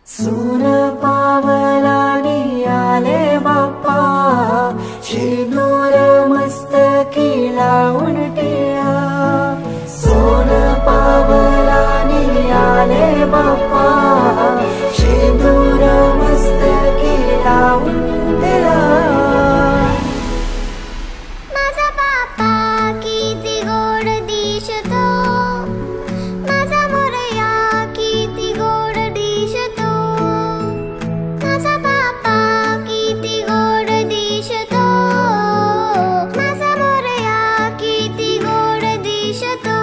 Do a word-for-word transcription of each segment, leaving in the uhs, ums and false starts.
सून पावलानी आले बाप्पा, शेंदूर मस्तकी लावून टिळा। सोन पावलानी आले बाप्पा, शेंदूर मस्तकी लावून टिळा। माझा बाप्पा किती गोड दिसतो, माझा मोरया किती गोड दिसतो। माझा बाप्पा किती गोड दिसतो, माझा मोरया किती गोड दिसतो।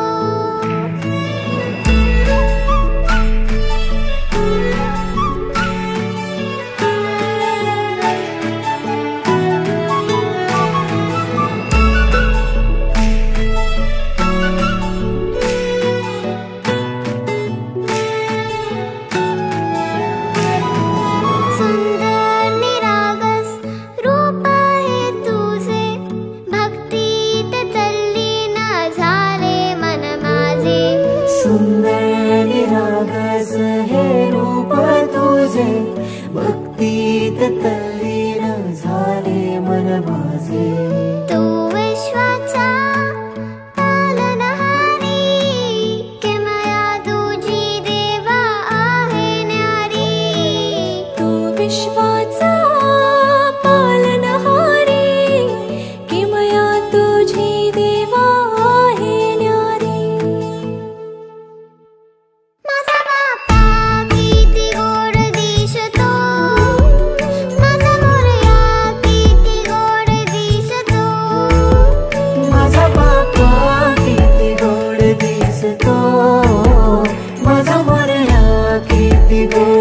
सुंदर निरागस रूप आहे तुझे, भक्तीत तल्लीन झाले मन माझे। सुंदर निरागस हे रूप तुझे, भक्तीत तल्लीन झाले मन माझे। तू विश्वाचा पालनहारी, किमया तुझी देवा आहे न्यारी। तू विश्वाचा पालनहारी, किमया तुझी देवा आहे न्यारी। माझा बाप्पा किती गोड दिसतो, माझा मोरया किती गोड दिसतो। माझा बाप्पा किती गोड दिसतो, माझा मोरया किती गोड